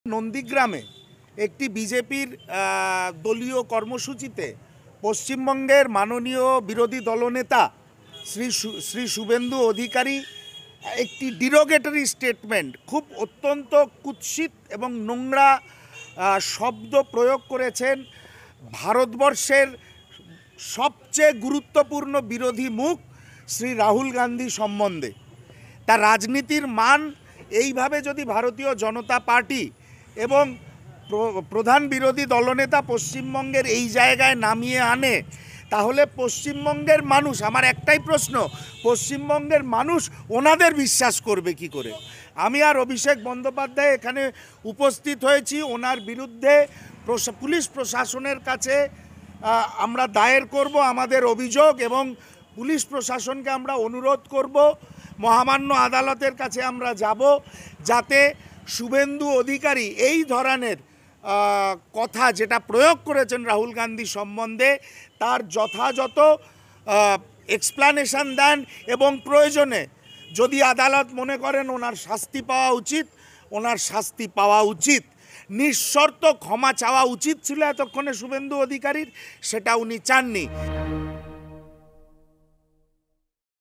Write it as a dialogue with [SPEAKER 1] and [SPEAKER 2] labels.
[SPEAKER 1] নন্দীগ্রামে একটি বিজেপির দলীয় কর্মসূচিতে পশ্চিমবঙ্গের মাননীয় বিরোধী দলনেতা শ্রী শুভেন্দু অধিকারী একটি ডিরোগেটরি স্টেটমেন্ট, খুব অত্যন্ত কুৎসিত এবং নোংরা শব্দ প্রয়োগ করেছেন ভারতবর্ষের সবচেয়ে গুরুত্বপূর্ণ বিরোধী মুখ শ্রী রাহুল গান্ধী সম্বন্ধে। তার রাজনীতির মান এইভাবে যদি ভারতীয় জনতা পার্টি এবং প্রধান বিরোধী দলনেতা পশ্চিমবঙ্গের এই জায়গায় নামিয়ে আনে, তাহলে পশ্চিমবঙ্গের মানুষ, আমার একটাই প্রশ্ন, পশ্চিমবঙ্গের মানুষ ওনাদের বিশ্বাস করবে কি করে? আমি আর অভিষেক বন্দ্যোপাধ্যায় এখানে উপস্থিত হয়েছি। ওনার বিরুদ্ধে পুলিশ প্রশাসনের কাছে আমরা দায়ের করব আমাদের অভিযোগ, এবং পুলিশ প্রশাসনকে আমরা অনুরোধ করব, মহামান্য আদালতের কাছে আমরা যাব, যাতে শুভেন্দু অধিকারী এই ধরনের কথা যেটা প্রয়োগ করেছেন রাহুল গান্ধী সম্বন্ধে, তার যথাযথ এক্সপ্লানেশন দেন, এবং প্রয়োজনে যদি আদালত মনে করেন ওনার শাস্তি পাওয়া উচিত, ওনার শাস্তি পাওয়া উচিত। নিঃশর্ত ক্ষমা চাওয়া উচিত ছিল এতক্ষণে শুভেন্দু অধিকারীর, সেটা উনি চাননি।